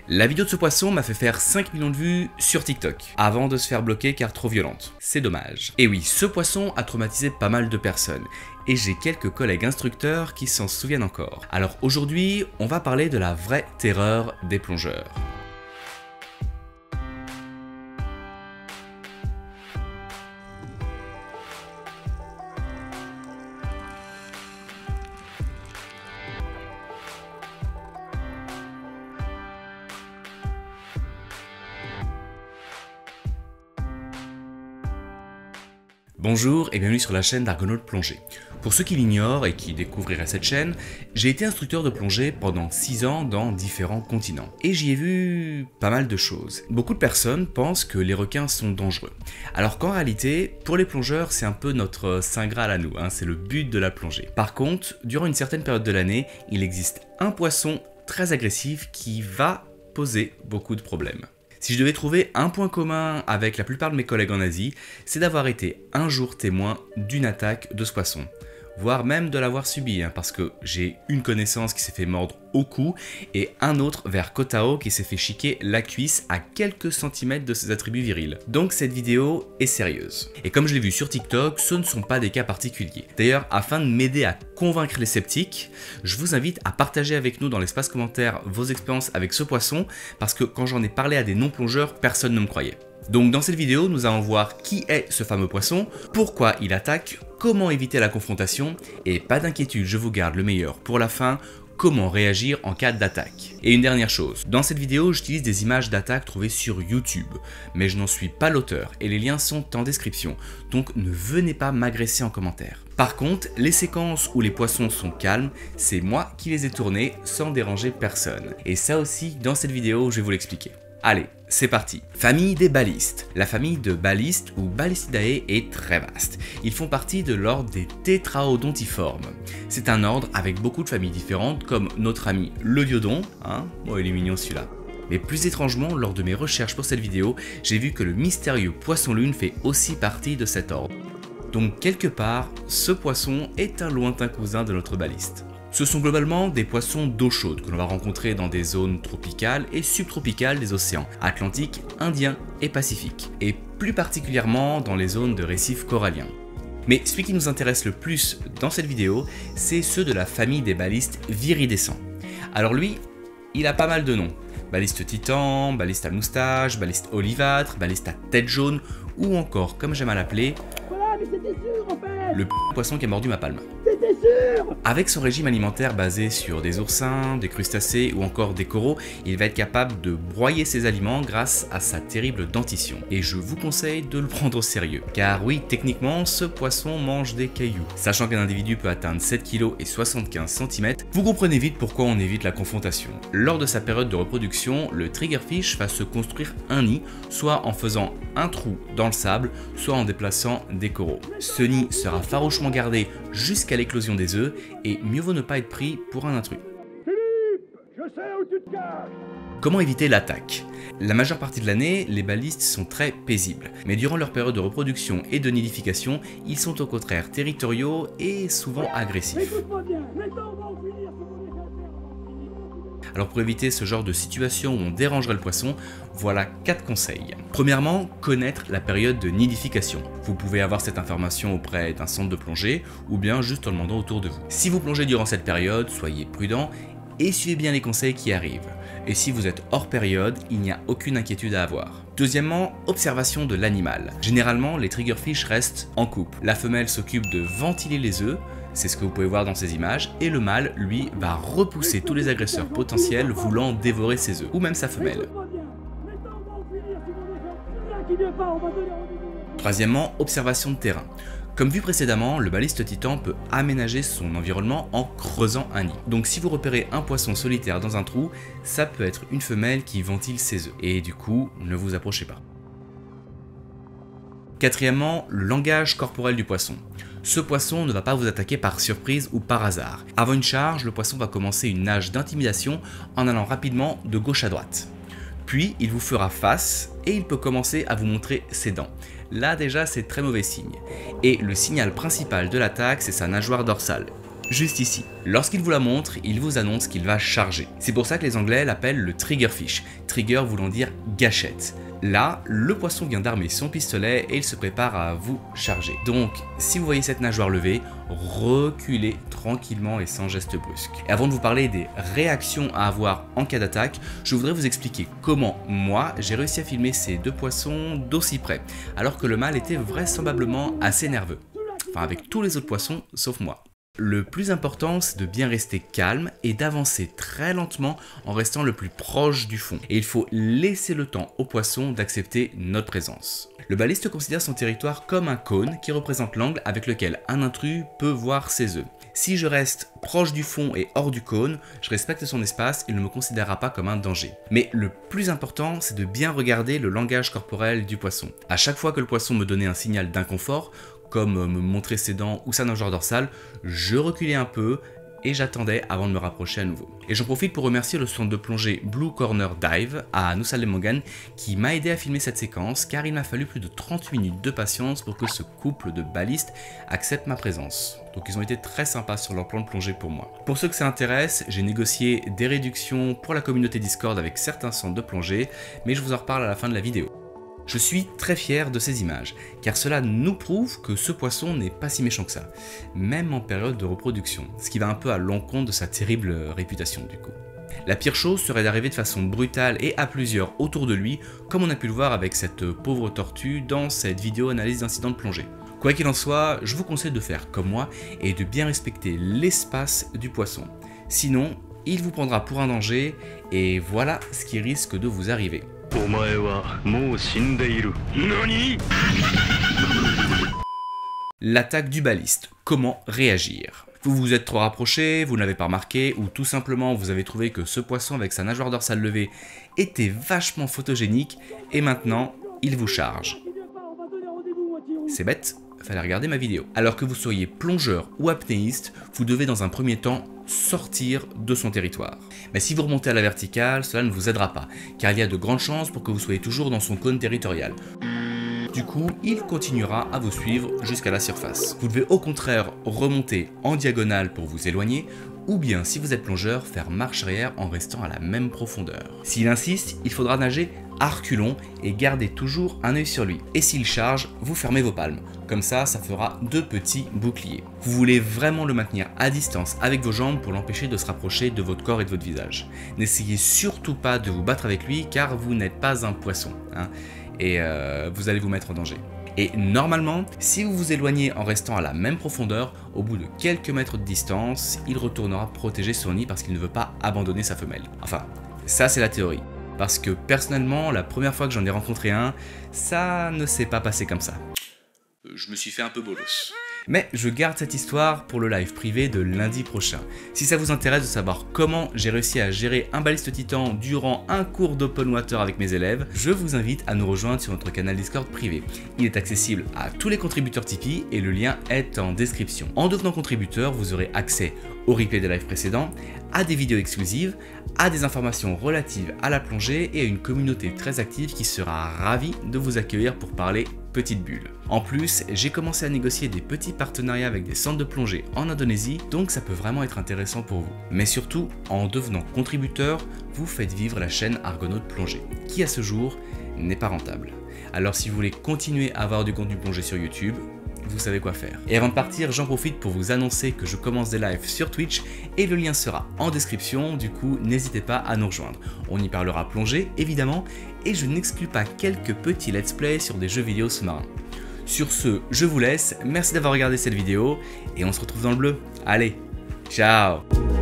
La vidéo de ce poisson m'a fait faire 5 millions de vues sur TikTok, avant de se faire bloquer car trop violente. C'est dommage. Et oui, ce poisson a traumatisé pas mal de personnes, et j'ai quelques collègues instructeurs qui s'en souviennent encore. Alors aujourd'hui, on va parler de la vraie terreur des plongeurs. Bonjour et bienvenue sur la chaîne d'Argonaut Plongée. Pour ceux qui l'ignorent et qui découvriraient cette chaîne, j'ai été instructeur de plongée pendant 6 ans dans différents continents. Et j'y ai vu pas mal de choses. Beaucoup de personnes pensent que les requins sont dangereux. Alors qu'en réalité, pour les plongeurs, c'est un peu notre saint graal à nous, c'est le but de la plongée. Par contre, durant une certaine période de l'année, il existe un poisson très agressif qui va poser beaucoup de problèmes. Si je devais trouver un point commun avec la plupart de mes collègues en Asie, c'est d'avoir été un jour témoin d'une attaque de ce poisson. Voire même de l'avoir subi, parce que j'ai une connaissance qui s'est fait mordre au cou et un autre vers Koh Tao qui s'est fait chiquer la cuisse à quelques centimètres de ses attributs virils. Donc cette vidéo est sérieuse. Et comme je l'ai vu sur TikTok, ce ne sont pas des cas particuliers. D'ailleurs, afin de m'aider à convaincre les sceptiques, je vous invite à partager avec nous dans l'espace commentaire vos expériences avec ce poisson, parce que quand j'en ai parlé à des non-plongeurs, personne ne me croyait. Donc dans cette vidéo, nous allons voir qui est ce fameux poisson, pourquoi il attaque, comment éviter la confrontation, et pas d'inquiétude, je vous garde le meilleur pour la fin, comment réagir en cas d'attaque. Et une dernière chose, dans cette vidéo, j'utilise des images d'attaque trouvées sur YouTube, mais je n'en suis pas l'auteur et les liens sont en description, donc ne venez pas m'agresser en commentaire. Par contre, les séquences où les poissons sont calmes, c'est moi qui les ai tournées sans déranger personne. Et ça aussi, dans cette vidéo, je vais vous l'expliquer. Allez, c'est parti. Famille des balistes. La famille de balistes ou Balistidae est très vaste. Ils font partie de l'ordre des tétraodontiformes. C'est un ordre avec beaucoup de familles différentes comme notre ami le diodon, oh il est mignon celui-là. Mais plus étrangement, lors de mes recherches pour cette vidéo, j'ai vu que le mystérieux poisson-lune fait aussi partie de cet ordre. Donc quelque part, ce poisson est un lointain cousin de notre baliste. Ce sont globalement des poissons d'eau chaude que l'on va rencontrer dans des zones tropicales et subtropicales des océans Atlantique, Indien et Pacifique, et plus particulièrement dans les zones de récifs coralliens. Mais celui qui nous intéresse le plus dans cette vidéo, c'est ceux de la famille des balistes viridescents. Alors lui, il a pas mal de noms. Baliste titan, baliste à moustache, baliste olivâtre, baliste à tête jaune, ou encore, comme j'aime à l'appeler, le poisson qui a mordu ma palme. Avec son régime alimentaire basé sur des oursins, des crustacés ou encore des coraux, il va être capable de broyer ses aliments grâce à sa terrible dentition. Et je vous conseille de le prendre au sérieux, car oui, techniquement, ce poisson mange des cailloux. Sachant qu'un individu peut atteindre 7 kg et 75 cm, vous comprenez vite pourquoi on évite la confrontation. Lors de sa période de reproduction, le triggerfish va se construire un nid, soit en faisant un trou dans le sable, soit en déplaçant des coraux. Ce nid sera farouchement gardé jusqu'à l'éclosion des œufs, et mieux vaut ne pas être pris pour un intrus. Philippe, je sais où tu te caches. Comment éviter l'attaque? La majeure partie de l'année, les balistes sont très paisibles, mais durant leur période de reproduction et de nidification, ils sont au contraire territoriaux et souvent agressifs. Alors pour éviter ce genre de situation où on dérangerait le poisson, voilà 4 conseils. Premièrement, connaître la période de nidification. Vous pouvez avoir cette information auprès d'un centre de plongée ou bien juste en demandant autour de vous. Si vous plongez durant cette période, soyez prudent et suivez bien les conseils qui arrivent. Et si vous êtes hors période, il n'y a aucune inquiétude à avoir. Deuxièmement, observation de l'animal. Généralement, les triggerfish restent en couple. La femelle s'occupe de ventiler les œufs, c'est ce que vous pouvez voir dans ces images, et le mâle, lui, va repousser tous les agresseurs potentiels voulant dévorer ses œufs, ou même sa femelle. Troisièmement, observation de terrain. Comme vu précédemment, le baliste titan peut aménager son environnement en creusant un nid. Donc si vous repérez un poisson solitaire dans un trou, ça peut être une femelle qui ventile ses œufs. Et du coup, ne vous approchez pas. Quatrièmement, le langage corporel du poisson. Ce poisson ne va pas vous attaquer par surprise ou par hasard. Avant une charge, le poisson va commencer une nage d'intimidation en allant rapidement de gauche à droite. Puis il vous fera face et il peut commencer à vous montrer ses dents. Là déjà c'est très mauvais signe. Et le signal principal de l'attaque, c'est sa nageoire dorsale. juste ici. Lorsqu'il vous la montre, il vous annonce qu'il va charger. C'est pour ça que les Anglais l'appellent le triggerfish, trigger voulant dire gâchette. Là, le poisson vient d'armer son pistolet et il se prépare à vous charger. Donc, si vous voyez cette nageoire levée, reculez tranquillement et sans geste brusque. Et avant de vous parler des réactions à avoir en cas d'attaque, je voudrais vous expliquer comment moi j'ai réussi à filmer ces deux poissons d'aussi près, alors que le mâle était vraisemblablement assez nerveux. Enfin, avec tous les autres poissons, sauf moi. Le plus important, c'est de bien rester calme et d'avancer très lentement en restant le plus proche du fond. Et il faut laisser le temps aux poissons d'accepter notre présence. Le baliste considère son territoire comme un cône qui représente l'angle avec lequel un intrus peut voir ses œufs. Si je reste proche du fond et hors du cône, je respecte son espace, il ne me considérera pas comme un danger. Mais le plus important, c'est de bien regarder le langage corporel du poisson. À chaque fois que le poisson me donnait un signal d'inconfort, comme me montrer ses dents ou sa nageoire dorsale, je reculais un peu et j'attendais avant de me rapprocher à nouveau. Et j'en profite pour remercier le centre de plongée Blue Corner Dive à Nusa Lembongan qui m'a aidé à filmer cette séquence car il m'a fallu plus de 30 minutes de patience pour que ce couple de balistes accepte ma présence. Donc ils ont été très sympas sur leur plan de plongée pour moi. Pour ceux que ça intéresse, j'ai négocié des réductions pour la communauté Discord avec certains centres de plongée, mais je vous en reparle à la fin de la vidéo. Je suis très fier de ces images, car cela nous prouve que ce poisson n'est pas si méchant que ça, même en période de reproduction, ce qui va un peu à l'encontre de sa terrible réputation du coup. La pire chose serait d'arriver de façon brutale et à plusieurs autour de lui, comme on a pu le voir avec cette pauvre tortue dans cette vidéo analyse d'incident de plongée. Quoi qu'il en soit, je vous conseille de faire comme moi et de bien respecter l'espace du poisson. Sinon, il vous prendra pour un danger et voilà ce qui risque de vous arriver. L'attaque du baliste. Comment réagir? Vous vous êtes trop rapproché, vous ne l'avez pas remarqué, ou tout simplement vous avez trouvé que ce poisson avec sa nageoire dorsale levée était vachement photogénique et maintenant il vous charge. C'est bête, fallait regarder ma vidéo. Alors que vous soyez plongeur ou apnéiste, vous devez dans un premier temps sortir de son territoire. Mais si vous remontez à la verticale, cela ne vous aidera pas, car il y a de grandes chances pour que vous soyez toujours dans son cône territorial. Du coup, il continuera à vous suivre jusqu'à la surface. Vous devez au contraire remonter en diagonale pour vous éloigner, ou bien si vous êtes plongeur, faire marche arrière en restant à la même profondeur. S'il insiste, il faudra nager à reculons et garder toujours un œil sur lui. Et s'il charge, vous fermez vos palmes. Comme ça fera deux petits boucliers. Vous voulez vraiment le maintenir à distance avec vos jambes pour l'empêcher de se rapprocher de votre corps et de votre visage. N'essayez surtout pas de vous battre avec lui car vous n'êtes pas un poisson, hein, et vous allez vous mettre en danger. Et normalement, si vous vous éloignez en restant à la même profondeur, au bout de quelques mètres de distance, il retournera protéger son nid parce qu'il ne veut pas abandonner sa femelle. Enfin, ça c'est la théorie. Parce que personnellement, la première fois que j'en ai rencontré un, ça ne s'est pas passé comme ça. Je me suis fait un peu bolos. Mais je garde cette histoire pour le live privé de lundi prochain. Si ça vous intéresse de savoir comment j'ai réussi à gérer un baliste titan durant un cours d'open water avec mes élèves, je vous invite à nous rejoindre sur notre canal Discord privé. Il est accessible à tous les contributeurs Tipeee et le lien est en description. En devenant contributeur, vous aurez accès au replay des lives précédents, à des vidéos exclusives, à des informations relatives à la plongée et à une communauté très active qui sera ravie de vous accueillir pour parler petite bulle. En plus, j'ai commencé à négocier des petits partenariats avec des centres de plongée en Indonésie, donc ça peut vraiment être intéressant pour vous. Mais surtout, en devenant contributeur, vous faites vivre la chaîne Argonautes Plongée, qui à ce jour n'est pas rentable. Alors si vous voulez continuer à avoir du contenu plongé sur YouTube, vous savez quoi faire. Et avant de partir, j'en profite pour vous annoncer que je commence des lives sur Twitch et le lien sera en description, du coup n'hésitez pas à nous rejoindre. On y parlera plongée évidemment et je n'exclus pas quelques petits let's play sur des jeux vidéo sous-marins. Sur ce, je vous laisse, merci d'avoir regardé cette vidéo et on se retrouve dans le bleu. Allez, ciao!